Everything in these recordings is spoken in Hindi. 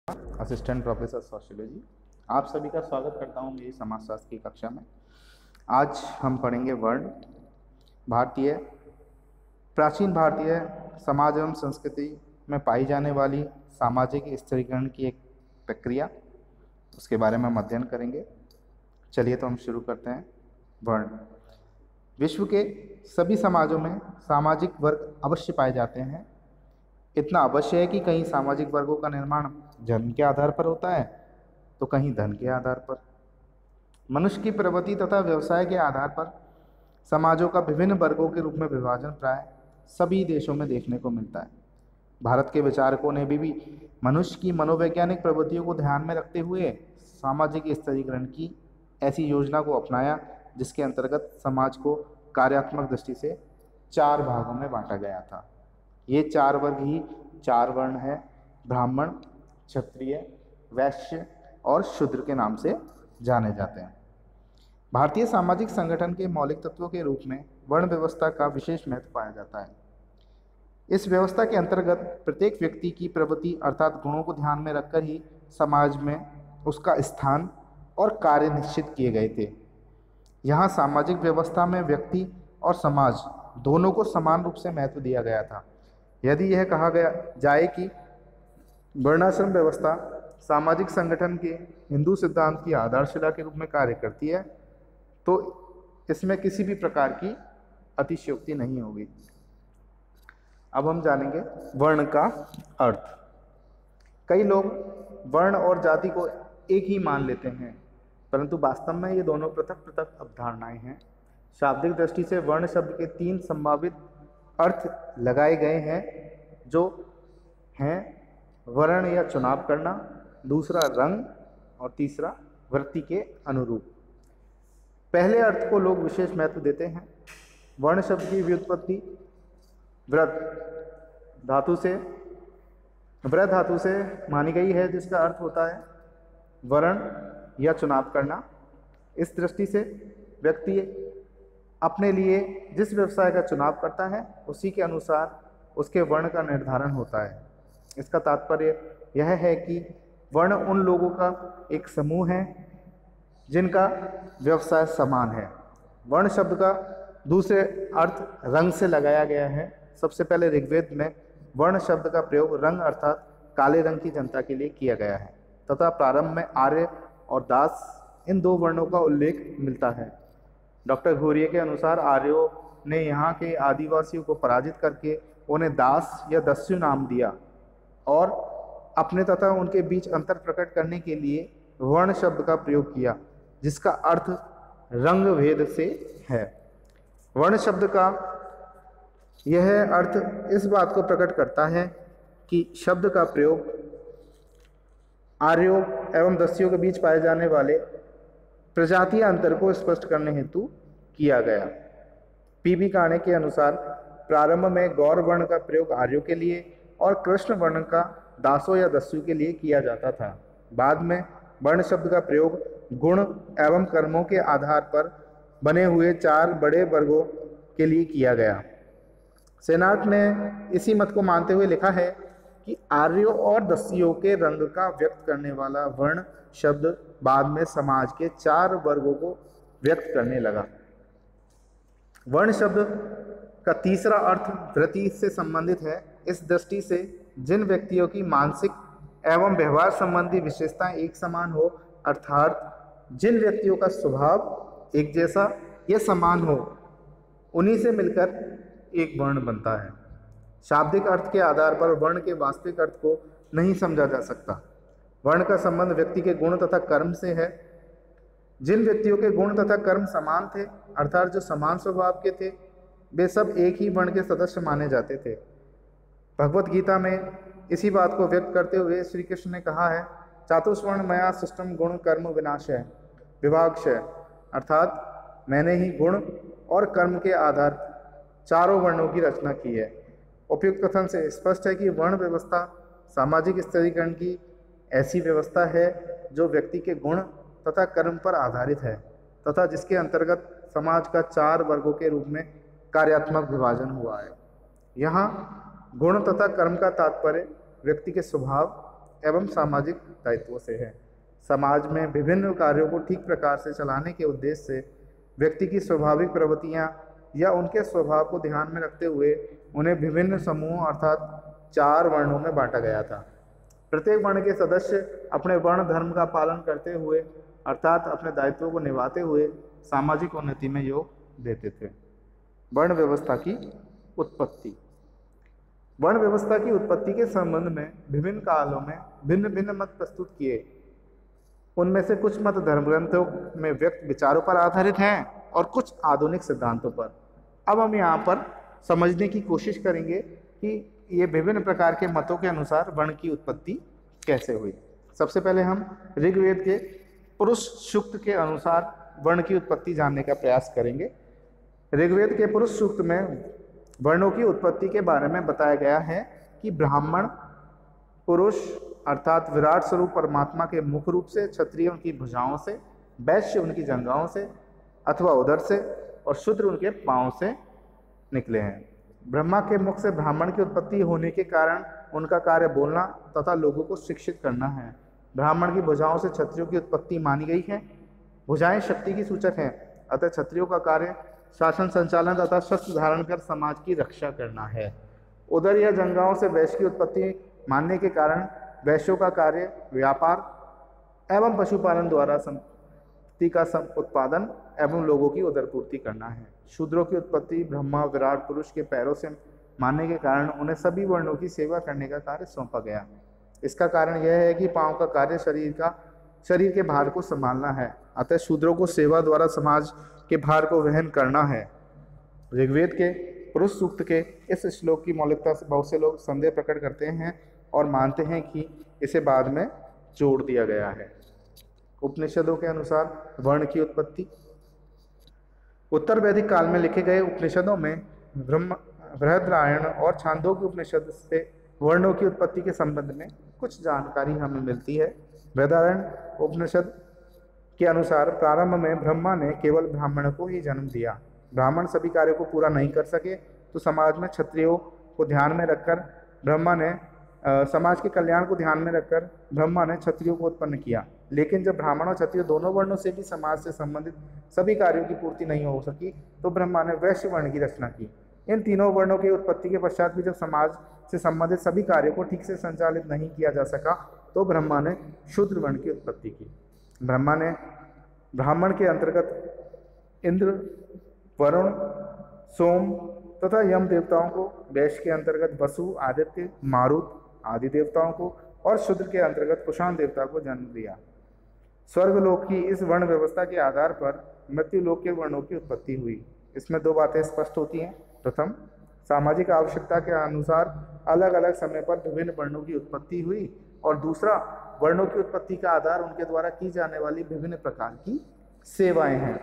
Assistant professor sociology. आप सभी का स्वागत करता हूं मेरी समाजशास्त्र की कक्षा में। आज हम पढ़ेंगे वर्ण। भारतीय प्राचीन भारतीय समाज एवं संस्कृति में पाई जाने वाली सामाजिक स्थिरीकरण की एक प्रक्रिया, उसके बारे में हम अध्ययन करेंगे। चलिए तो हम शुरू करते हैं। वर्ण। विश्व के सभी समाजों में सामाजिक वर्ग अवश्य पाए जाते हैं। इतना अवश्य है कि कहीं सामाजिक वर्गों का निर्माण जन्म के आधार पर होता है तो कहीं धन के आधार पर। मनुष्य की प्रवृत्ति तथा व्यवसाय के आधार पर समाजों का विभिन्न वर्गों के रूप में विभाजन प्राय सभी देशों में देखने को मिलता है। भारत के विचारकों ने भी मनुष्य की मनोवैज्ञानिक प्रवृत्तियों को ध्यान में रखते हुए सामाजिक स्तरीकरण की ऐसी योजना को अपनाया जिसके अंतर्गत समाज को कार्यात्मक दृष्टि से 4 भागों में बांटा गया था। ये 4 वर्ग ही 4 वर्ण है: ब्राह्मण, क्षत्रिय, वैश्य और शूद्र के नाम से जाने जाते हैं। भारतीय सामाजिक संगठन के मौलिक तत्वों के रूप में वर्ण व्यवस्था का विशेष महत्व पाया जाता है। इस व्यवस्था के अंतर्गत प्रत्येक व्यक्ति की प्रवृत्ति अर्थात गुणों को ध्यान में रखकर ही समाज में उसका स्थान और कार्य निश्चित किए गए थे। यहाँ सामाजिक व्यवस्था में व्यक्ति और समाज दोनों को समान रूप से महत्व दिया गया था। यदि यह कहा गया जाए कि वर्णाश्रम व्यवस्था सामाजिक संगठन के हिंदू सिद्धांत की आधारशिला के रूप में कार्य करती है तो इसमें किसी भी प्रकार की अतिशयोक्ति नहीं होगी। अब हम जानेंगे वर्ण का अर्थ। कई लोग वर्ण और जाति को एक ही मान लेते हैं, परंतु वास्तव में ये दोनों पृथक पृथक अवधारणाएं हैं। शाब्दिक दृष्टि से वर्ण शब्द के 3 संभावित अर्थ लगाए गए हैं, जो हैं वर्ण या चुनाव करना, दूसरा रंग और तीसरा वृत्ति के अनुरूप। पहले अर्थ को लोग विशेष महत्व देते हैं। वर्ण शब्द की व्युत्पत्ति वृत धातु से मानी गई है, जिसका अर्थ होता है वर्ण या चुनाव करना। इस दृष्टि से व्यक्ति अपने लिए जिस व्यवसाय का चुनाव करता है उसी के अनुसार उसके वर्ण का निर्धारण होता है। इसका तात्पर्य यह है कि वर्ण उन लोगों का एक समूह है जिनका व्यवसाय समान है। वर्ण शब्द का दूसरे अर्थ रंग से लगाया गया है। सबसे पहले ऋग्वेद में वर्ण शब्द का प्रयोग रंग अर्थात काले रंग की जनता के लिए किया गया है तथा प्रारंभ में आर्य और दास इन 2 वर्णों का उल्लेख मिलता है। डॉक्टर घोरिये के अनुसार आर्यों ने यहाँ के आदिवासियों को पराजित करके उन्हें दास या दस्यु नाम दिया और अपने तथा उनके बीच अंतर प्रकट करने के लिए वर्ण शब्द का प्रयोग किया, जिसका अर्थ रंग भेद से है। वर्ण शब्द का यह अर्थ इस बात को प्रकट करता है कि शब्द का प्रयोग आर्यों एवं दस्युओं के बीच पाए जाने वाले प्रजातीय अंतर को स्पष्ट करने हेतु किया गया। पीबी काणे के अनुसार प्रारंभ में गौर वर्ण का प्रयोग आर्यों के लिए और कृष्ण वर्ण का दासों या दस्यु के लिए किया जाता था। बाद में वर्ण शब्द का प्रयोग गुण एवं कर्मों के आधार पर बने हुए 4 बड़े वर्गों के लिए किया गया। सेनाट ने इसी मत को मानते हुए लिखा है कि आर्यों और दस्युओं के रंग का व्यक्त करने वाला वर्ण शब्द बाद में समाज के 4 वर्गों को व्यक्त करने लगा। वर्ण शब्द का तीसरा अर्थ वृत्ति से संबंधित है। इस दृष्टि से जिन व्यक्तियों की मानसिक एवं व्यवहार संबंधी विशेषताएं एक समान हो, अर्थात जिन व्यक्तियों का स्वभाव एक जैसा या समान हो, उन्हीं से मिलकर एक वर्ण बनता है। शाब्दिक अर्थ के आधार पर वर्ण के वास्तविक अर्थ को नहीं समझा जा सकता। वर्ण का संबंध व्यक्ति के गुण तथा कर्म से है। जिन व्यक्तियों के गुण तथा कर्म समान थे, अर्थात जो समान स्वभाव के थे, वे सब एक ही वर्ण के सदस्य माने जाते थे। भगवत गीता में इसी बात को व्यक्त करते हुए श्री कृष्ण ने कहा है, चातुष्वर्ण मया सृष्टम गुण कर्म विनाशय विभागशय, अर्थात मैंने ही गुण और कर्म के आधार 4 वर्णों की रचना की है। उपयुक्त कथन से स्पष्ट है कि वर्ण व्यवस्था सामाजिक स्तरीकरण की ऐसी व्यवस्था है जो व्यक्ति के गुण तथा कर्म पर आधारित है तथा जिसके अंतर्गत समाज का 4 वर्गों के रूप में कार्यात्मक विभाजन हुआ है। यहाँ गुण तथा कर्म का तात्पर्य व्यक्ति के स्वभाव एवं सामाजिक दायित्वों से है। समाज में विभिन्न कार्यों को ठीक प्रकार से चलाने के उद्देश्य से व्यक्ति की स्वाभाविक प्रवृत्तियां या उनके स्वभाव को ध्यान में रखते हुए उन्हें विभिन्न समूहों अर्थात 4 वर्णों में बांटा गया था। प्रत्येक वर्ण के सदस्य अपने वर्ण धर्म का पालन करते हुए अर्थात अपने दायित्वों को निभाते हुए सामाजिक उन्नति में योग देते थे। वर्ण व्यवस्था की उत्पत्ति। वर्ण व्यवस्था की उत्पत्ति के संबंध में विभिन्न कालों में भिन्न भिन्न मत प्रस्तुत किए। उनमें से कुछ मत धर्म ग्रंथों में व्यक्त विचारों पर आधारित हैं और कुछ आधुनिक सिद्धांतों पर। अब हम यहाँ पर समझने की कोशिश करेंगे कि ये विभिन्न प्रकार के मतों के अनुसार वर्ण की उत्पत्ति कैसे हुई। सबसे पहले हम ऋग्वेद के पुरुष सूक्त के अनुसार वर्ण की उत्पत्ति जानने का प्रयास करेंगे। ऋग्वेद के पुरुष सूक्त में वर्णों की उत्पत्ति के बारे में बताया गया है कि ब्राह्मण पुरुष अर्थात विराट स्वरूप परमात्मा के मुख रूप से, क्षत्रिय उनकी भुजाओं से, वैश्य उनकी जंघाओं से अथवा उदर से और शूद्र उनके पांव से निकले हैं। ब्रह्मा के मुख से ब्राह्मण की उत्पत्ति होने के कारण उनका कार्य बोलना तथा लोगों को शिक्षित करना है। ब्राह्मण की भुजाओं से क्षत्रियों की उत्पत्ति मानी गई है। भुजाएं शक्ति की सूचक हैं, अतः क्षत्रियों का कार्य शासन संचालन तथा शस्त्र धारण कर समाज की रक्षा करना है। उदर या जंघाओं से वैश्य की उत्पत्ति मानने के कारण वैश्यों का कार्य व्यापार एवं पशुपालन द्वारा संपत्ति का उत्पादन एवं लोगों की उदरपूर्ति करना है। शूद्रों की उत्पत्ति ब्रह्मा विराट पुरुष के पैरों से मानने के कारण उन्हें सभी वर्णों की सेवा करने का कार्य सौंपा गया। इसका कारण यह है कि पांव का कार्य शरीर के भार को संभालना है, अतः शूद्रों को सेवा द्वारा समाज के भार को वहन करना है। ऋग्वेद के पुरुष सूक्त के इस श्लोक की मौलिकता से बहुत से लोग संदेह प्रकट करते हैं और मानते हैं कि इसे बाद में जोड़ दिया गया है। उपनिषदों के अनुसार वर्ण की उत्पत्ति। उत्तर वैदिक काल में लिखे गए उपनिषदों में बृहदारण्यक और छांदोग्य उपनिषद से वर्णों की उत्पत्ति के संबंध में कुछ जानकारी हमें मिलती है। बृहदारण्यक उपनिषद के अनुसार प्रारंभ में ब्रह्मा ने केवल ब्राह्मण को ही जन्म दिया। ब्राह्मण सभी कार्यों को पूरा नहीं कर सके तो समाज में क्षत्रियों को ध्यान में रखकर समाज के कल्याण को ध्यान में रखकर ब्रह्मा ने क्षत्रियों को उत्पन्न किया। लेकिन जब ब्राह्मण और क्षत्रिय दोनों वर्णों से भी समाज से संबंधित सभी कार्यों की पूर्ति नहीं हो सकी तो ब्रह्मा ने वैश्य वर्ण की रचना की। इन तीनों वर्णों की उत्पत्ति के पश्चात भी जब समाज से संबंधित सभी कार्यों को ठीक से संचालित नहीं किया जा सका तो ब्रह्मा ने शूद्र वर्ण की उत्पत्ति की। ब्रह्मा ने ब्राह्मण के अंतर्गत इंद्र, वरुण, सोम तथा यम देवताओं को, वैश्य के अंतर्गत वसु, आदित्य, मारुत आदि देवताओं को और शूद्र के अंतर्गत कुषाण देवता को जन्म दिया। स्वर्गलोक की इस वर्ण व्यवस्था के आधार पर मृत्युलोक के वर्णों की उत्पत्ति हुई। इसमें 2 बातें स्पष्ट होती हैं। प्रथम, सामाजिक आवश्यकता के अनुसार अलग अलग समय पर विभिन्न वर्णों की उत्पत्ति हुई और दूसरा, वर्णों की उत्पत्ति का आधार उनके द्वारा की जाने वाली विभिन्न प्रकार की सेवाएं हैं।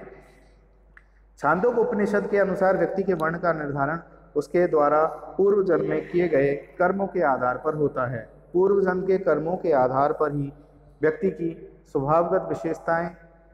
छांदोग्य उपनिषद के अनुसार व्यक्ति के वर्ण का निर्धारण उसके द्वारा पूर्व जन्म में किए गए कर्मों के आधार पर होता है। पूर्व जन्म के कर्मों के आधार पर ही व्यक्ति की स्वभावगत विशेषताएं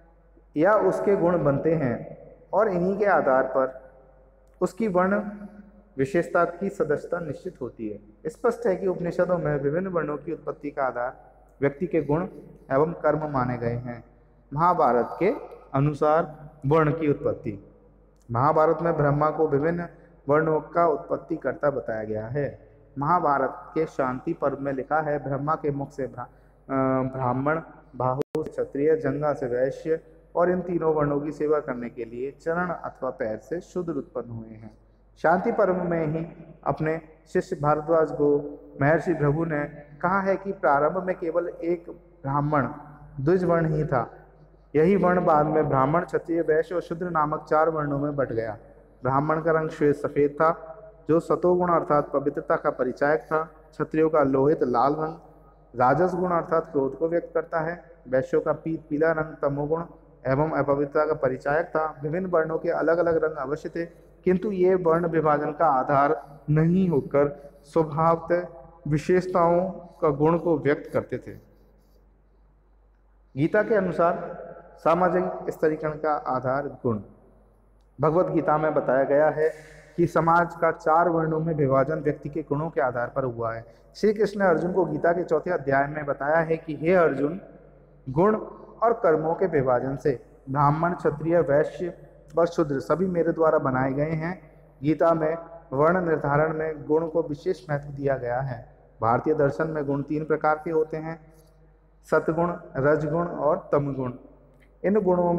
या उसके गुण बनते हैं और इन्हीं के आधार पर उसकी वर्ण विशेषता की सदस्यता निश्चित होती है। स्पष्ट है कि उपनिषदों में विभिन्न वर्णों की उत्पत्ति का आधार व्यक्ति के गुण एवं कर्म माने गए हैं। महाभारत के अनुसार वर्ण की उत्पत्ति। महाभारत में ब्रह्मा को विभिन्न वर्णों का उत्पत्ति करता बताया गया है। महाभारत के शांति पर्व में लिखा है, ब्रह्मा के मुख से ब्राह्मण, बाहु से क्षत्रिय, जंघा से वैश्य और इन तीनों वर्णों की सेवा करने के लिए चरण अथवा पैर से शूद्र उत्पन्न हुए हैं। शांति पर्व में ही अपने शिष्य भारद्वाज को महर्षि भृगु ने कहा है कि प्रारंभ में केवल एक ब्राह्मण द्विज वर्ण ही था। यही वर्ण बाद में ब्राह्मण, क्षत्रिय, वैश्य और शूद्र नामक 4 वर्णों में बंट गया। ब्राह्मण का रंग श्वेत सफेद था जो सतोगुण अर्थात पवित्रता का परिचायक था। क्षत्रियों का लोहित लाल रंग राजस गुण अर्थात क्रोध को व्यक्त करता है। वैश्यों का पीत पीला रंग तमोगुण एवं अपवित्रता का परिचायक था। विभिन्न वर्णों के अलग अलग रंग अवश्य थे, किंतु ये वर्ण विभाजन का आधार नहीं होकर स्वभावतः विशेषताओं का गुण को व्यक्त करते थे। गीता के अनुसार सामाजिक स्तरीकरण का आधार गुण। भगवत गीता में बताया गया है कि समाज का 4 वर्णों में विभाजन व्यक्ति के गुणों के आधार पर हुआ है। श्री कृष्ण ने अर्जुन को गीता के 4थे अध्याय में बताया है कि हे अर्जुन, गुण और कर्मों के विभाजन से ब्राह्मण, क्षत्रिय, वैश्य व शूद्र सभी मेरे द्वारा बनाए गए हैं। गीता में वर्ण निर्धारण में गुण को विशेष महत्व दिया गया है। भारतीय दर्शन में गुण 3 प्रकार के होते हैं, सतगुण, रजगुण और तमगुण। इन गुणों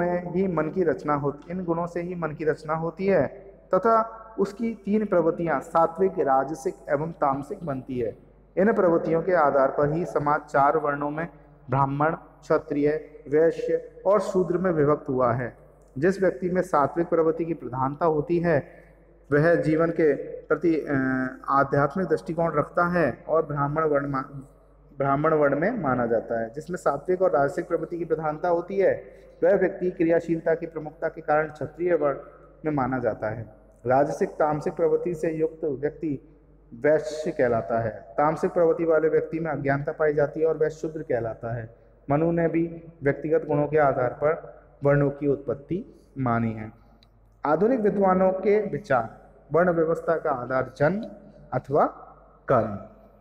से ही मन की रचना होती है तथा उसकी 3 प्रवृत्तियां सात्विक, राजसिक एवं तामसिक बनती है। इन प्रवृत्तियों के आधार पर ही समाज 4 वर्णों में ब्राह्मण, क्षत्रिय, वैश्य और शूद्र में विभक्त हुआ है। जिस व्यक्ति में सात्विक प्रवृत्ति की प्रधानता होती है वह जीवन के प्रति आध्यात्मिक दृष्टिकोण रखता है और ब्राह्मण वर्ण में माना जाता है। जिसमें सात्विक और राजसिक प्रवृत्ति की प्रधानता होती है वह व्यक्ति क्रियाशीलता की प्रमुखता के कारण क्षत्रिय वर्ण में माना जाता है। राजसिक तामसिक प्रवृत्ति से युक्त व्यक्ति वैश्य कहलाता है। तामसिक प्रवृत्ति वाले व्यक्ति में अज्ञानता पाई जाती है और वह शूद्र कहलाता है। मनु ने भी व्यक्तिगत गुणों के आधार पर वर्णों की उत्पत्ति मानी है। आधुनिक विद्वानों के विचार वर्ण व्यवस्था का आधार जन्म अथवा कर्म।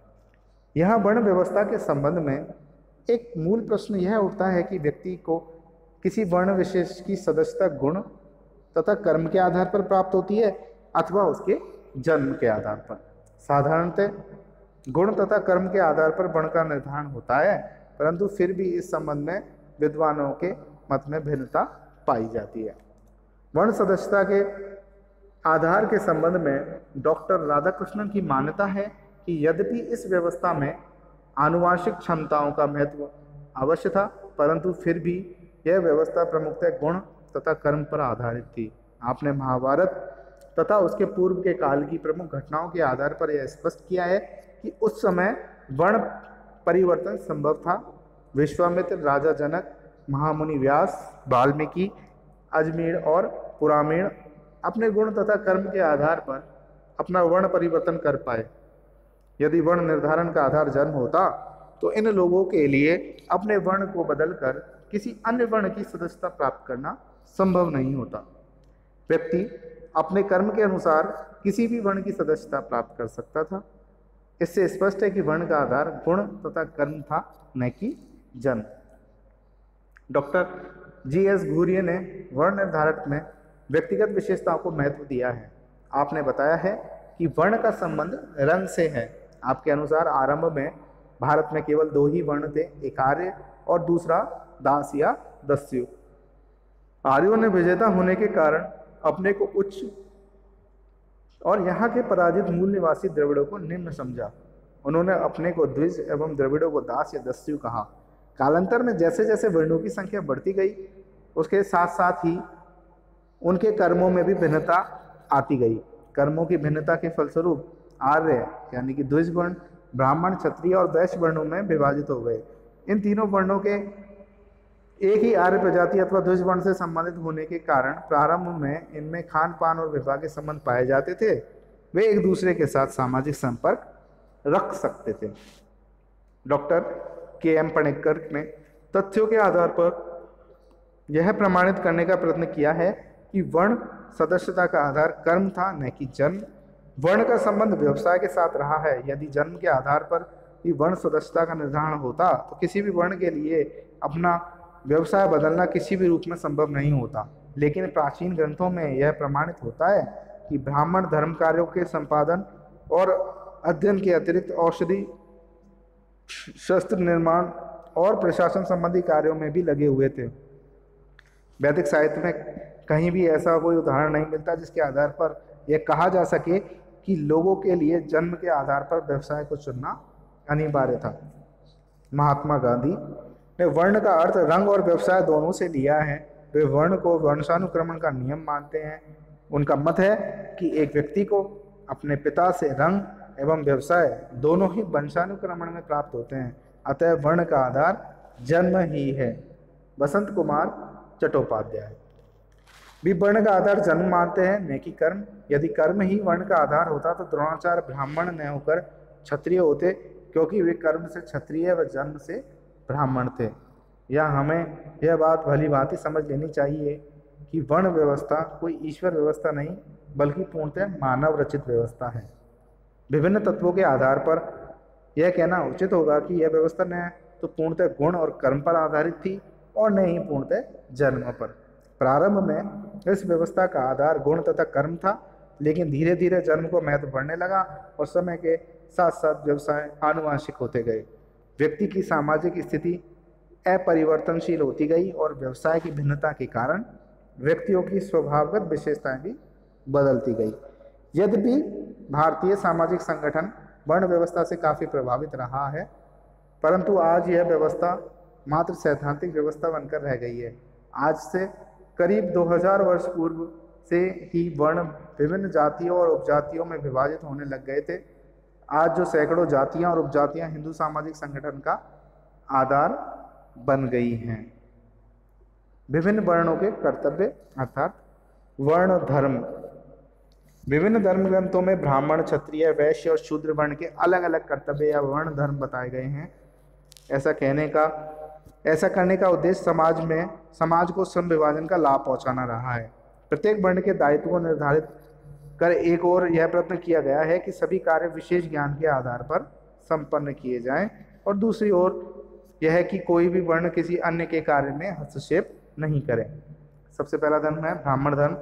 यहाँ वर्ण व्यवस्था के संबंध में एक मूल प्रश्न यह उठता है कि व्यक्ति को किसी वर्ण विशेष की सदस्यता गुण तथा कर्म के आधार पर प्राप्त होती है अथवा उसके जन्म के आधार पर। साधारणतः गुण तथा कर्म के आधार पर वर्ण का निर्धारण होता है, परंतु फिर भी इस संबंध में विद्वानों के मत में भिन्नता पाई जाती है। वर्ण सदस्यता के आधार के संबंध में डॉक्टर राधाकृष्णन की मान्यता है कि यद्यपि इस व्यवस्था में आनुवांशिक क्षमताओं का महत्व अवश्य था, परंतु फिर भी यह व्यवस्था प्रमुखतः गुण तथा कर्म पर आधारित थी। आपने महाभारत तथा उसके पूर्व के काल की प्रमुख घटनाओं के आधार पर यह स्पष्ट किया है कि उस समय वर्ण परिवर्तन संभव था। विश्वामित्र, राजा जनक, महामुनि व्यास, वाल्मीकि, अजमेर और पुरामीण अपने गुण तथा कर्म के आधार पर अपना वर्ण परिवर्तन कर पाए। यदि वर्ण निर्धारण का आधार जन्म होता तो इन लोगों के लिए अपने वर्ण को बदलकर किसी अन्य वर्ण की सदस्यता प्राप्त करना संभव नहीं होता। व्यक्ति अपने कर्म के अनुसार किसी भी वर्ण की सदस्यता प्राप्त कर सकता था। इससे स्पष्ट है कि वर्ण का आधार गुण तथा कर्म था, न कि जन्म। Doctor GS. घुरिये ने वर्ण निर्धारण में व्यक्तिगत विशेषताओं को महत्व दिया है। आपने बताया है कि वर्ण का संबंध रंग से है। आपके अनुसार आरंभ में भारत में केवल 2 ही वर्ण थे, एक आर्य और दूसरा दास या दस्यु। आर्यों ने विजेता होने के कारण अपने को उच्च और यहाँ के पराजित मूल निवासी द्रविड़ों को निम्न समझा। उन्होंने अपने को द्विज एवं द्रविड़ों को दास या दस्यु कहा। कालांतर में जैसे जैसे वर्णों की संख्या बढ़ती गई उसके साथ साथ ही उनके कर्मों में भी भिन्नता आती गई। कर्मों की भिन्नता के फलस्वरूप आर्य यानी कि द्विज वर्ण ब्राह्मण, क्षत्रिय और वैश्य वर्णों में विभाजित हो गए। इन तीनों वर्णों के एक ही आर्य प्रजाति अथवा द्विज वर्ण से संबंधित होने के कारण प्रारंभ में इनमें खान पान और विवाह के संबंध पाए जाते थे। वे एक दूसरे के साथ सामाजिक संपर्क रख सकते थे। Doctor KM. पणिक्कर ने तथ्यों के आधार पर यह प्रमाणित करने का प्रयत्न किया है कि वर्ण सदस्यता का आधार कर्म था, न कि जन्म। वर्ण का संबंध व्यवसाय के साथ रहा है। यदि जन्म के आधार पर ही वर्ण सदस्यता का निर्धारण होता तो किसी भी वर्ण के लिए अपना व्यवसाय बदलना किसी भी रूप में संभव नहीं होता। लेकिन प्राचीन ग्रंथों में यह प्रमाणित होता है कि ब्राह्मण धर्म कार्यों के संपादन और अध्ययन के अतिरिक्त औषधि, शस्त्र निर्माण और प्रशासन संबंधी कार्यों में भी लगे हुए थे। वैदिक साहित्य में कहीं भी ऐसा कोई उदाहरण नहीं मिलता जिसके आधार पर यह कहा जा सके कि लोगों के लिए जन्म के आधार पर व्यवसाय को चुनना अनिवार्य था। महात्मा गांधी ने वर्ण का अर्थ रंग और व्यवसाय दोनों से लिया है। वे वर्ण को वंशानुक्रमण का नियम मानते हैं। उनका मत है कि एक व्यक्ति को अपने पिता से रंग एवं व्यवसाय दोनों ही वंशानुक्रमण में प्राप्त होते हैं, अतः वर्ण का आधार जन्म ही है। बसंत कुमार चट्टोपाध्याय भी वर्ण का आधार जन्म मानते हैं, न कि कर्म। यदि कर्म ही वर्ण का आधार होता तो द्रोणाचार्य ब्राह्मण न होकर क्षत्रिय होते, क्योंकि वे कर्म से क्षत्रिय व जन्म से ब्राह्मण थे। या हमें यह बात भली भांति समझ लेनी चाहिए कि वर्ण व्यवस्था कोई ईश्वर व्यवस्था नहीं बल्कि पूर्णतः मानव रचित व्यवस्था है। विभिन्न तत्वों के आधार पर यह कहना उचित होगा कि यह व्यवस्था न तो पूर्णतः गुण और कर्म पर आधारित थी और न ही पूर्णतः जन्म पर। प्रारंभ में इस व्यवस्था का आधार गुण तथा कर्म था, लेकिन धीरे धीरे जन्म को महत्व बढ़ने लगा और समय के साथ साथ व्यवसाय आनुवांशिक होते गए। व्यक्ति की सामाजिक स्थिति अपरिवर्तनशील होती गई और व्यवसाय की भिन्नता के कारण व्यक्तियों की स्वभावगत विशेषताएं भी बदलती गई। यद्यपि भारतीय सामाजिक संगठन वर्ण व्यवस्था से काफ़ी प्रभावित रहा है, परंतु आज यह व्यवस्था मात्र सैद्धांतिक व्यवस्था बनकर रह गई है। आज से करीब 2000 वर्ष पूर्व से ही वर्ण विभिन्न जातियों और उपजातियों में विभाजित होने लग गए थे। आज जो सैकड़ों जातियां और उपजातियां हिंदू सामाजिक संगठन का आधार बन गई हैं। विभिन्न वर्णों के कर्तव्य अर्थात वर्ण धर्म। विभिन्न धर्म ग्रंथों में ब्राह्मण, क्षत्रिय, वैश्य और शूद्र वर्ण के अलग अलग कर्तव्य या वर्ण धर्म बताए गए हैं। ऐसा करने का उद्देश्य समाज को श्रम विभाजन का लाभ पहुंचाना रहा है। प्रत्येक वर्ण के दायित्व को निर्धारित कर एक ओर यह प्रयत्न किया गया है कि सभी कार्य विशेष ज्ञान के आधार पर संपन्न किए जाएं, और दूसरी ओर यह है कि कोई भी वर्ण किसी अन्य के कार्य में हस्तक्षेप नहीं करे। सबसे पहला धर्म है ब्राह्मण धर्म।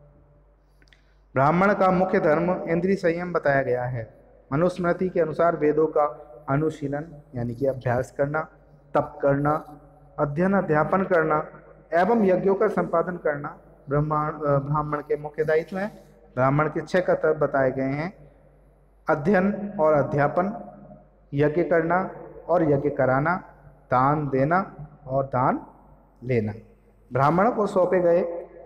ब्राह्मण का मुख्य धर्म इंद्रिय संयम बताया गया है। मनुस्मृति के अनुसार वेदों का अनुशीलन यानी कि अभ्यास करना, तप करना, अध्ययन अध्यापन करना एवं यज्ञों का संपादन करना ब्राह्मण के मुख्य दायित्व हैं। ब्राह्मण के 6 कर्तव्य बताए गए हैं: अध्ययन और अध्यापन, यज्ञ करना और यज्ञ कराना, दान देना और दान लेना। ब्राह्मणों को सौंपे गए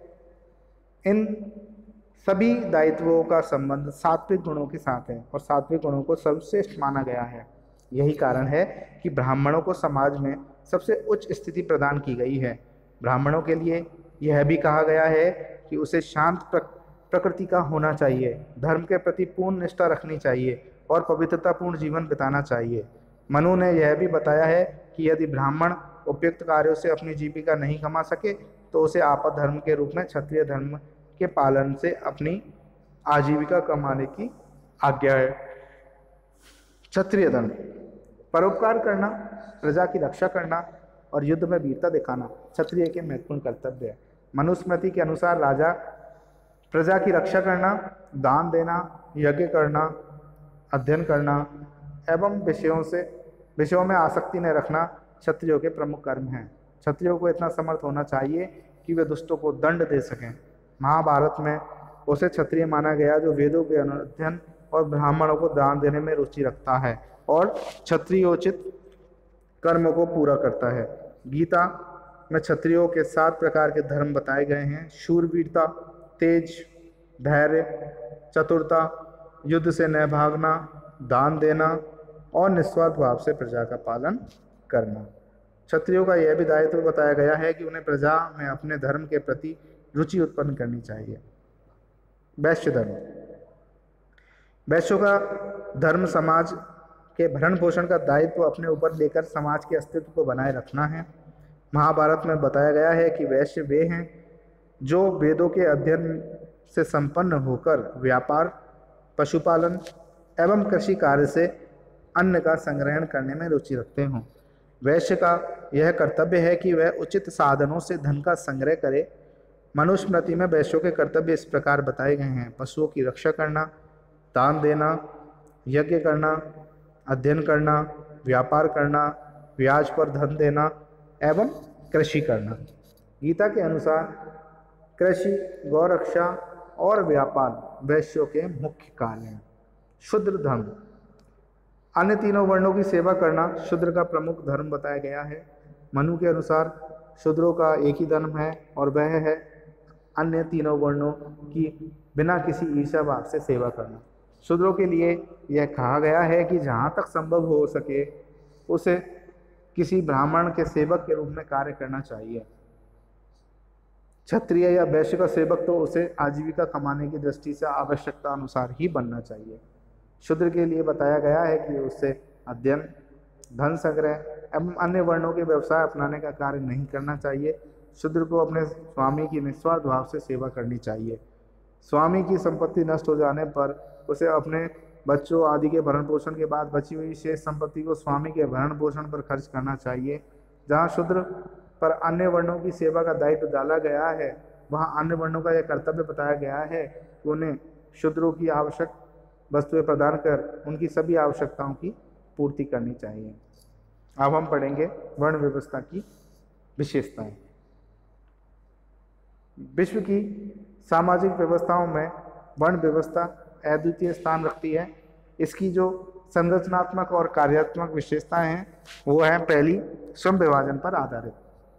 इन सभी दायित्वों का संबंध सात्विक गुणों के साथ है और सात्विक गुणों को सर्वश्रेष्ठ माना गया है। यही कारण है कि ब्राह्मणों को समाज में सबसे उच्च स्थिति प्रदान की गई है। ब्राह्मणों के लिए यह भी कहा गया है कि उसे शांत प्रकृति का होना चाहिए, धर्म के प्रति पूर्ण निष्ठा रखनी चाहिए और पवित्रतापूर्ण जीवन बिताना चाहिए। मनु ने यह भी बताया है कि यदि ब्राह्मण उपयुक्त कार्यों से अपनी जीविका नहीं कमा सके तो उसे आपद धर्म के रूप में क्षत्रिय धर्म के पालन से अपनी आजीविका कमाने की आज्ञा है। क्षत्रिय धर्म: परोपकार करना, प्रजा की रक्षा करना और युद्ध में वीरता दिखाना क्षत्रिय के महत्वपूर्ण कर्तव्य है। मनुस्मृति के अनुसार राजा प्रजा की रक्षा करना, दान देना, यज्ञ करना, अध्ययन करना एवं विषयों में आसक्ति न रखना क्षत्रियों के प्रमुख कर्म हैं। क्षत्रियों को इतना समर्थ होना चाहिए कि वे दुष्टों को दंड दे सकें। महाभारत में उसे क्षत्रिय माना गया जो वेदों के अध्ययन और ब्राह्मणों को दान देने में रुचि रखता है और क्षत्रियोचित कर्म को पूरा करता है। गीता में क्षत्रियों के 7 प्रकार के धर्म बताए गए हैं: शूरवीरता, तेज, धैर्य, चतुरता, युद्ध से न भागना, दान देना और निस्वार्थ भाव से प्रजा का पालन करना। क्षत्रियों का यह भी दायित्व बताया गया है कि उन्हें प्रजा में अपने धर्म के प्रति रुचि उत्पन्न करनी चाहिए। वैश्य धर्म: वैश्यों का धर्म समाज के भरण पोषण का दायित्व अपने ऊपर लेकर समाज के अस्तित्व को बनाए रखना है। महाभारत में बताया गया है कि वैश्य वे हैं जो वेदों के अध्ययन से संपन्न होकर व्यापार, पशुपालन एवं कृषि कार्य से अन्न का संग्रहण करने में रुचि रखते हों। वैश्य का यह कर्तव्य है कि वह उचित साधनों से धन का संग्रह करे। मनुस्मृति में वैश्यों के कर्तव्य इस प्रकार बताए गए हैं: पशुओं की रक्षा करना, दान देना, यज्ञ करना, अध्ययन करना, व्यापार करना, ब्याज पर धन देना एवं कृषि करना। गीता के अनुसार कृषि, गौरक्षा और व्यापार वैश्यों के मुख्य कार्य हैं। शूद्र धर्म: अन्य तीनों वर्णों की सेवा करना शूद्र का प्रमुख धर्म बताया गया है। मनु के अनुसार शूद्रों का एक ही धर्म है और वह है अन्य तीनों वर्णों की बिना किसी ईर्ष्या भाव से सेवा करना। शूद्रों के लिए यह कहा गया है कि जहाँ तक संभव हो सके उसे किसी ब्राह्मण के सेवक के रूप में कार्य करना चाहिए। क्षत्रिय या वैश्य का सेवक तो उसे आजीविका कमाने की दृष्टि से आवश्यकता अनुसार ही बनना चाहिए। शूद्र के लिए बताया गया है कि उससे अध्ययन, धन संग्रह एवं अन्य वर्णों के व्यवसाय अपनाने का कार्य नहीं करना चाहिए। शूद्र को अपने स्वामी की निस्वार्थ भाव से सेवा करनी चाहिए। स्वामी की संपत्ति नष्ट हो जाने पर उसे अपने बच्चों आदि के भरण पोषण के बाद बची हुई शेष संपत्ति को स्वामी के भरण पोषण पर खर्च करना चाहिए। जहाँ शूद्र पर अन्य वर्णों की सेवा का दायित्व डाला गया है, वहाँ अन्य वर्णों का यह कर्तव्य बताया गया है कि उन्हें शूद्रों की आवश्यक वस्तुएं प्रदान कर उनकी सभी आवश्यकताओं की पूर्ति करनी चाहिए। अब हम पढ़ेंगे वर्ण व्यवस्था की विशेषताएं। विश्व की सामाजिक व्यवस्थाओं में वर्ण व्यवस्था अद्वितीय स्थान रखती है। इसकी जो संरचनात्मक और कार्यात्मक विशेषताएं हैं वो है, पहली, श्रम विभाजन पर आधारित।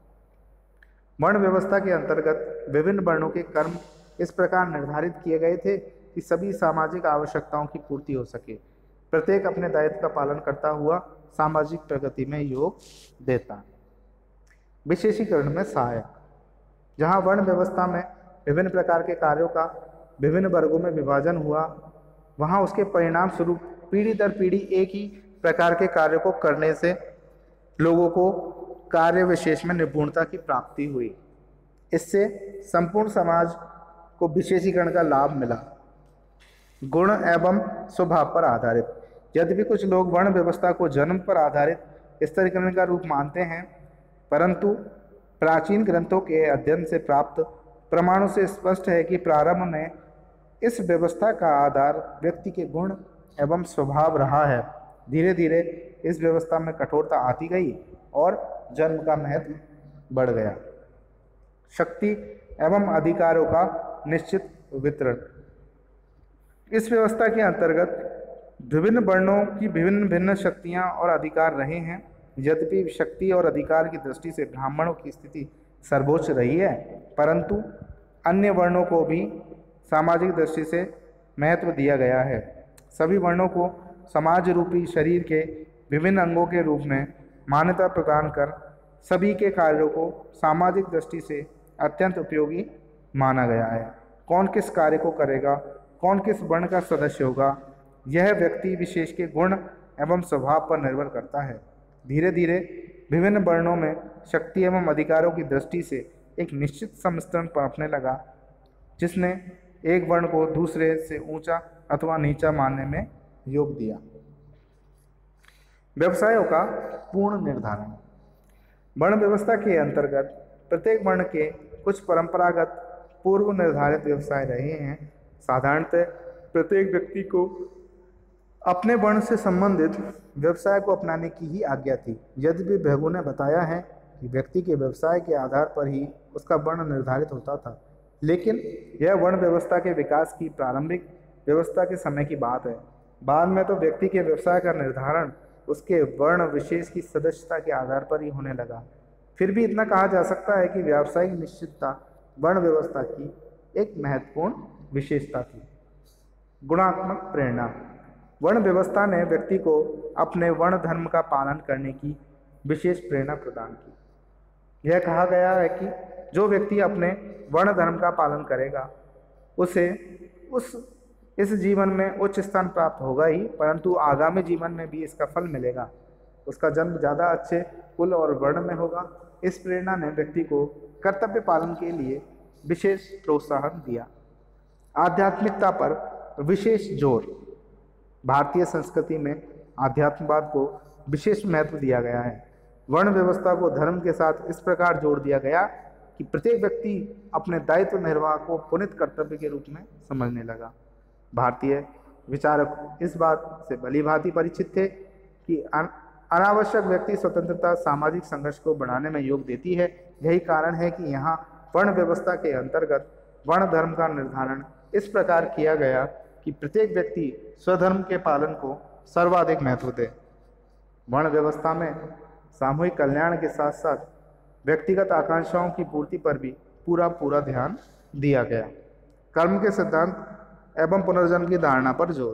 वर्ण व्यवस्था के अंतर्गत विभिन्न वर्णों के कर्म इस प्रकार निर्धारित किए गए थे कि सभी सामाजिक आवश्यकताओं की पूर्ति हो सके। प्रत्येक अपने दायित्व का पालन करता हुआ सामाजिक प्रगति में योग देता। विशेषीकरण में सहायक। जहाँ वर्ण व्यवस्था में विभिन्न प्रकार के कार्यों का विभिन्न वर्गों में विभाजन हुआ, वहाँ उसके परिणाम स्वरूप पीढ़ी दर पीढ़ी एक ही प्रकार के कार्य को करने से लोगों को कार्य विशेष में निपुणता की प्राप्ति हुई। इससे संपूर्ण समाज को विशेषीकरण का लाभ मिला। गुण एवं स्वभाव पर आधारित। यद्यपि कुछ लोग वर्ण व्यवस्था को जन्म पर आधारित स्तरीकरण का रूप मानते हैं, परंतु प्राचीन ग्रंथों के अध्ययन से प्राप्त प्रमाणों से स्पष्ट है कि प्रारंभ में इस व्यवस्था का आधार व्यक्ति के गुण एवं स्वभाव रहा है। धीरे धीरे इस व्यवस्था में कठोरता आती गई और जन्म का महत्व बढ़ गया। शक्ति एवं अधिकारों का निश्चित वितरण। इस व्यवस्था के अंतर्गत विभिन्न वर्णों की भिन्न भिन्न शक्तियां और अधिकार रहे हैं। यद्यपि शक्ति और अधिकार की दृष्टि से ब्राह्मणों की स्थिति सर्वोच्च रही है, परंतु अन्य वर्णों को भी सामाजिक दृष्टि से महत्व दिया गया है। सभी वर्णों को समाज रूपी शरीर के विभिन्न अंगों के रूप में मान्यता प्रदान कर सभी के कार्यों को सामाजिक दृष्टि से अत्यंत उपयोगी माना गया है। कौन किस कार्य को करेगा, कौन किस वर्ण का सदस्य होगा, यह व्यक्ति विशेष के गुण एवं स्वभाव पर निर्भर करता है। धीरे धीरे विभिन्न वर्णों में शक्ति एवं अधिकारों की दृष्टि से एक निश्चित सम्मिश्रण पनपने लगा, जिसने एक वर्ण को दूसरे से ऊंचा अथवा नीचा मानने में योग दिया। व्यवसायों का पूर्ण निर्धारण। वर्ण व्यवस्था के अंतर्गत प्रत्येक वर्ण के कुछ परंपरागत पूर्व निर्धारित व्यवसाय रहे हैं। साधारणतः प्रत्येक व्यक्ति को अपने वर्ण से संबंधित व्यवसाय को अपनाने की ही आज्ञा थी। यद्यपि भृगु ने बताया है कि व्यक्ति के व्यवसाय के आधार पर ही उसका वर्ण निर्धारित होता था, लेकिन यह वर्ण व्यवस्था के विकास की प्रारंभिक व्यवस्था के समय की बात है। बाद में तो व्यक्ति के व्यवसाय का निर्धारण उसके वर्ण विशेष की सदस्यता के आधार पर ही होने लगा। फिर भी इतना कहा जा सकता है कि व्यावसायिक निश्चितता वर्ण व्यवस्था की एक महत्वपूर्ण विशेषता थी। गुणात्मक प्रेरणा। वर्ण व्यवस्था ने व्यक्ति को अपने वर्ण धर्म का पालन करने की विशेष प्रेरणा प्रदान की। यह कहा गया है कि जो व्यक्ति अपने वर्ण धर्म का पालन करेगा उसे इस जीवन में उच्च स्थान प्राप्त होगा ही, परंतु आगामी जीवन में भी इसका फल मिलेगा। उसका जन्म ज़्यादा अच्छे कुल और वर्ण में होगा। इस प्रेरणा ने व्यक्ति को कर्तव्य पालन के लिए विशेष प्रोत्साहन दिया। आध्यात्मिकता पर विशेष जोर। भारतीय संस्कृति में आध्यात्मवाद को विशेष महत्व दिया गया है। वर्ण व्यवस्था को धर्म के साथ इस प्रकार जोड़ दिया गया कि प्रत्येक व्यक्ति अपने दायित्व निर्वाह को पुनीत कर्तव्य के रूप में समझने लगा। भारतीय विचारक इस बात से भलीभांति परिचित थे कि अनावश्यक व्यक्ति स्वतंत्रता सामाजिक संघर्ष को बढ़ाने में योग देती है। यही कारण है कि यहाँ वर्ण व्यवस्था के अंतर्गत वर्ण धर्म का निर्धारण इस प्रकार किया गया कि प्रत्येक व्यक्ति स्वधर्म के पालन को सर्वाधिक महत्व दे। वर्ण व्यवस्था में सामूहिक कल्याण के साथ साथ व्यक्तिगत आकांक्षाओं की पूर्ति पर भी पूरा ध्यान दिया गया। कर्म के सिद्धांत एवं पुनर्जन्म की धारणा पर जोर।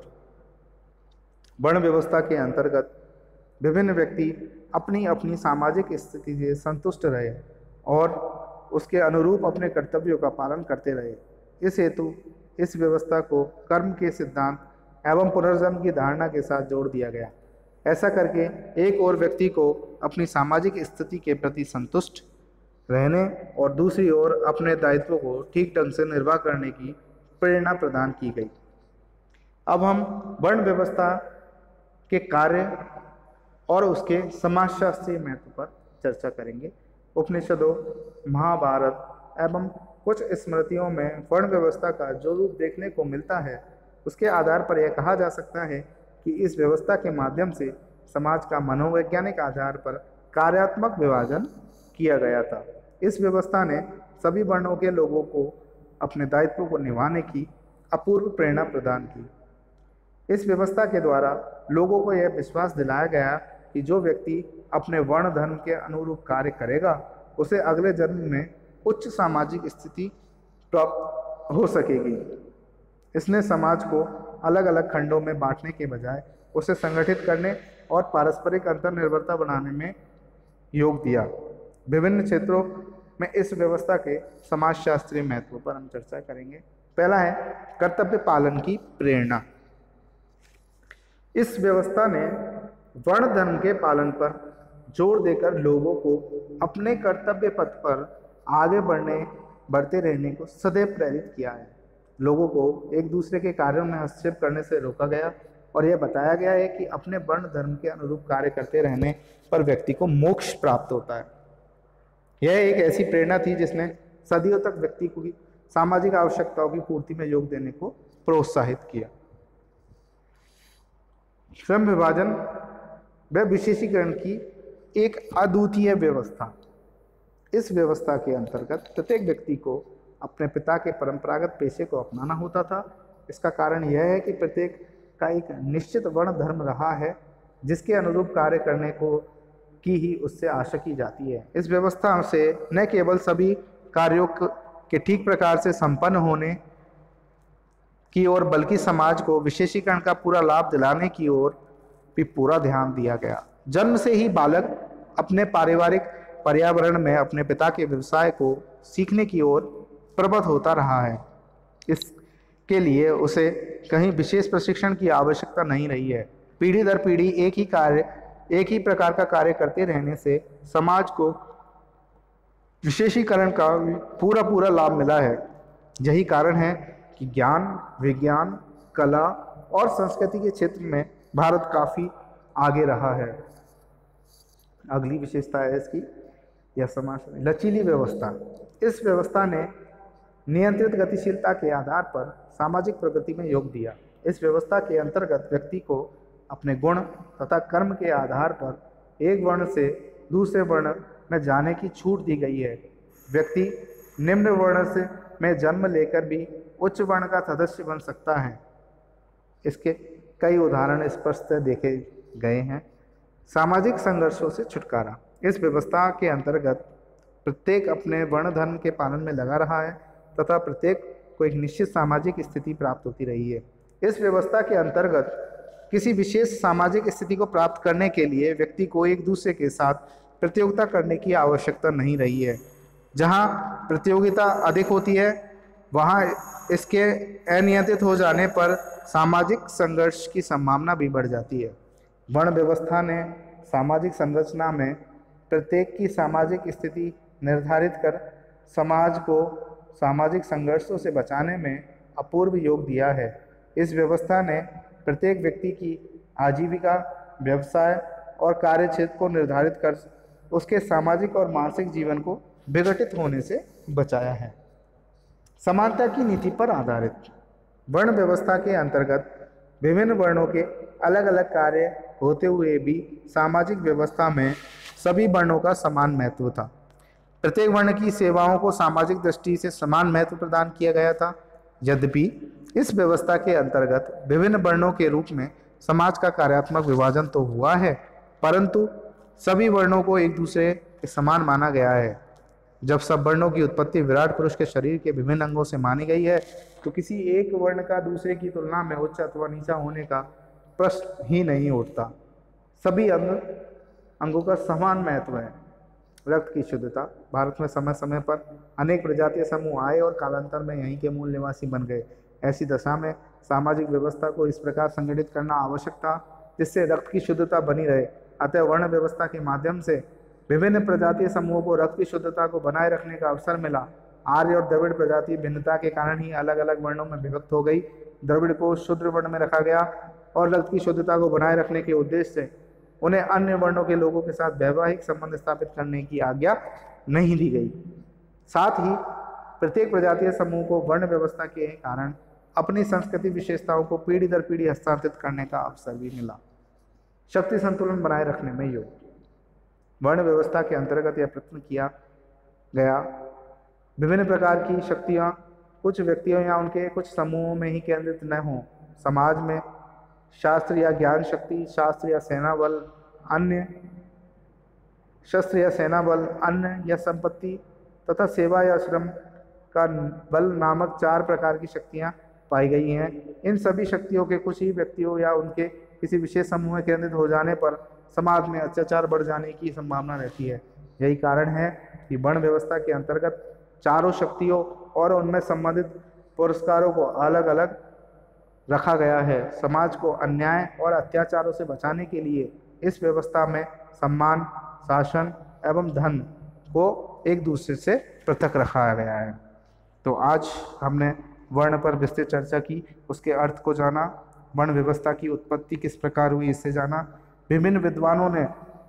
वर्ण व्यवस्था के अंतर्गत विभिन्न व्यक्ति अपनी अपनी सामाजिक स्थिति से संतुष्ट रहे और उसके अनुरूप अपने कर्तव्यों का पालन करते रहे। इस हेतु इस व्यवस्था को कर्म के सिद्धांत एवं पुनर्जन्म की धारणा के साथ जोड़ दिया गया। ऐसा करके एक और व्यक्ति को अपनी सामाजिक स्थिति के प्रति संतुष्ट रहने और दूसरी ओर अपने दायित्वों को ठीक ढंग से निर्वाह करने की प्रेरणा प्रदान की गई। अब हम वर्ण व्यवस्था के कार्य और उसके समाजशास्त्रीय महत्व पर चर्चा करेंगे। उपनिषदों, महाभारत एवं कुछ स्मृतियों में वर्ण व्यवस्था का जो रूप देखने को मिलता है, उसके आधार पर यह कहा जा सकता है कि इस व्यवस्था के माध्यम से समाज का मनोवैज्ञानिक आधार पर कार्यात्मक विभाजन किया गया था। इस व्यवस्था ने सभी वर्णों के लोगों को अपने दायित्वों को निभाने की अपूर्व प्रेरणा प्रदान की। इस व्यवस्था के द्वारा लोगों को यह विश्वास दिलाया गया कि जो व्यक्ति अपने वर्ण धर्म के अनुरूप कार्य करेगा, उसे अगले जन्म में उच्च सामाजिक स्थिति प्राप्त हो सकेगी। इसने समाज को अलग अलग खंडों में बांटने के बजाय उसे संगठित करने और पारस्परिक अंतर्निर्भरता बनाने में योग दिया। विभिन्न क्षेत्रों में इस व्यवस्था के समाजशास्त्रीय महत्व पर हम चर्चा करेंगे। पहला है कर्तव्य पालन की प्रेरणा। इस व्यवस्था ने वर्ण धर्म के पालन पर जोर देकर लोगों को अपने कर्तव्य पथ पर आगे बढ़ते रहने को सदैव प्रेरित किया है। लोगों को एक दूसरे के कार्यों में हस्तक्षेप करने से रोका गया और यह बताया गया है कि अपने वर्ण धर्म के अनुरूप कार्य करते रहने पर व्यक्ति को मोक्ष प्राप्त होता है। यह एक ऐसी प्रेरणा थी जिसने सदियों तक व्यक्ति को सामाजिक आवश्यकताओं की पूर्ति में योग देने को प्रोत्साहित किया। श्रम विभाजन व विशेषीकरण की एक अद्वितीय व्यवस्था। इस व्यवस्था के अंतर्गत प्रत्येक व्यक्ति को अपने पिता के परंपरागत पेशे को अपनाना होता था। इसका कारण यह है कि प्रत्येक का एक निश्चित वर्ण धर्म रहा है, जिसके अनुरूप कार्य करने को की ही उससे आशा की जाती है। इस व्यवस्था से न केवल सभी कार्यों के ठीक प्रकार से संपन्न होने की ओर, बल्कि समाज को विशेषीकरण का पूरा लाभ दिलाने की ओर भी पूरा ध्यान दिया गया। जन्म से ही बालक अपने पारिवारिक पर्यावरण में अपने पिता के व्यवसाय को सीखने की ओर प्रवृत्त होता रहा है। इसके लिए उसे कहीं विशेष प्रशिक्षण की आवश्यकता नहीं रही है। पीढ़ी दर पीढ़ी एक ही प्रकार का कार्य करते रहने से समाज को विशेषीकरण का पूरा लाभ मिला है। यही कारण है कि ज्ञान, विज्ञान, कला और संस्कृति के क्षेत्र में भारत काफ़ी आगे रहा है। अगली विशेषता है इसकी यह समाज लचीली व्यवस्था। इस व्यवस्था ने नियंत्रित गतिशीलता के आधार पर सामाजिक प्रगति में योग दिया। इस व्यवस्था के अंतर्गत व्यक्ति को अपने गुण तथा कर्म के आधार पर एक वर्ण से दूसरे वर्ण में जाने की छूट दी गई है। व्यक्ति निम्न वर्ण में जन्म लेकर भी उच्च वर्ण का सदस्य बन सकता है। इसके कई उदाहरण स्पष्ट देखे गए हैं। सामाजिक संघर्षों से छुटकारा। इस व्यवस्था के अंतर्गत प्रत्येक अपने वर्ण धर्म के पालन में लगा रहा है तथा प्रत्येक को एक निश्चित सामाजिक स्थिति प्राप्त होती रही है। इस व्यवस्था के अंतर्गत किसी विशेष सामाजिक स्थिति को प्राप्त करने के लिए व्यक्ति को एक दूसरे के साथ प्रतियोगिता करने की आवश्यकता नहीं रही है। जहाँ प्रतियोगिता अधिक होती है, वहाँ इसके अनियंत्रित हो जाने पर सामाजिक संघर्ष की संभावना भी बढ़ जाती है। वर्ण व्यवस्था ने सामाजिक संरचना में प्रत्येक की सामाजिक स्थिति निर्धारित कर समाज को सामाजिक संघर्षों से बचाने में अपूर्व योग दिया है। इस व्यवस्था ने प्रत्येक व्यक्ति की आजीविका, व्यवसाय और कार्य क्षेत्र को निर्धारित कर उसके सामाजिक और मानसिक जीवन को विघटित होने से बचाया है। समानता की नीति पर आधारित वर्ण व्यवस्था के अंतर्गत विभिन्न वर्णों के अलग अलग कार्य होते हुए भी सामाजिक व्यवस्था में सभी वर्णों का समान महत्व था। प्रत्येक वर्ण की सेवाओं को सामाजिक दृष्टि से समान महत्व प्रदान किया गया था। यद्यपि इस व्यवस्था के अंतर्गत विभिन्न वर्णों के रूप में समाज का कार्यात्मक विभाजन तो हुआ है, परंतु सभी वर्णों को एक दूसरे के समान माना गया है। जब सब वर्णों की उत्पत्ति विराट पुरुष के शरीर के विभिन्न अंगों से मानी गई है, तो किसी एक वर्ण का दूसरे की तुलना में उच्च अथवा नीचा होने का प्रश्न ही नहीं उठता। सभी अंगों का समान महत्व है। रक्त की शुद्धता। भारत में समय समय पर अनेक प्रजातीय समूह आए और कालांतर में यहीं के मूल निवासी बन गए। ऐसी दशा में सामाजिक व्यवस्था को इस प्रकार संगठित करना आवश्यक था जिससे रक्त की शुद्धता बनी रहे। अतः वर्ण व्यवस्था के माध्यम से विभिन्न प्रजातीय समूहों को रक्त की शुद्धता को बनाए रखने का अवसर मिला आर्य और द्रविड़ प्रजाति भिन्नता के कारण ही अलग अलग वर्णों में विभक्त हो गई। द्रविड़ को शूद्र वर्ण में रखा गया और रक्त की शुद्धता को बनाए रखने के उद्देश्य से उन्हें अन्य वर्णों के लोगों के साथ वैवाहिक संबंध स्थापित करने की आज्ञा नहीं दी गई। साथ ही प्रत्येक प्रजातीय समूह को वर्ण व्यवस्था के कारण अपनी संस्कृति विशेषताओं को पीढ़ी दर पीढ़ी हस्तांतरित करने का अवसर भी मिला। शक्ति संतुलन बनाए रखने में योग। वर्ण व्यवस्था के अंतर्गत यह प्रयत्न किया गया विभिन्न प्रकार की शक्तियाँ कुछ व्यक्तियों या उनके कुछ समूहों में ही केंद्रित न हों। समाज में शास्त्र या ज्ञान शक्ति, शास्त्र या सेना बल, अन्य शस्त्र या सेना बल, अन्न या संपत्ति तथा सेवा या श्रम का बल नामक 4 प्रकार की शक्तियाँ पाई गई हैं। इन सभी शक्तियों के कुछ ही व्यक्तियों या उनके किसी विशेष समूह में केंद्रित हो जाने पर समाज में अत्याचार बढ़ जाने की संभावना रहती है। यही कारण है कि वर्ण व्यवस्था के अंतर्गत चारों शक्तियों और उनमें संबंधित पुरस्कारों को अलग अलग रखा गया है। समाज को अन्याय और अत्याचारों से बचाने के लिए इस व्यवस्था में सम्मान, शासन एवं धन को एक दूसरे से पृथक रखा गया है। तो आज हमने वर्ण पर विस्तृत चर्चा की, उसके अर्थ को जाना, वर्ण व्यवस्था की उत्पत्ति किस प्रकार हुई इससे जाना, विभिन्न विद्वानों ने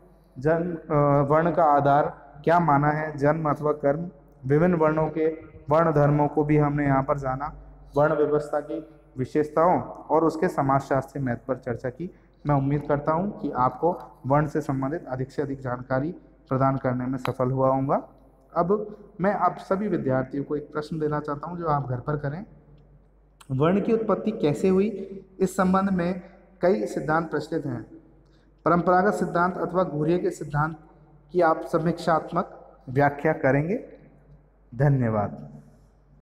वर्ण का आधार क्या माना है, जन्म अथवा कर्म, विभिन्न वर्णों के वर्ण धर्मों को भी हमने यहाँ पर जाना, वर्ण व्यवस्था की विशेषताओं और उसके समाजशास्त्रीय महत्व पर चर्चा की। मैं उम्मीद करता हूँ कि आपको वर्ण से संबंधित अधिक से अधिक जानकारी प्रदान करने में सफल हुआ होऊंगा। अब मैं आप सभी विद्यार्थियों को एक प्रश्न देना चाहता हूँ जो आप घर पर करें। वर्ण की उत्पत्ति कैसे हुई, इस संबंध में कई सिद्धांत प्रचलित हैं। परंपरागत सिद्धांत अथवा घुरिये के सिद्धांत की आप समीक्षात्मक व्याख्या करेंगे। धन्यवाद।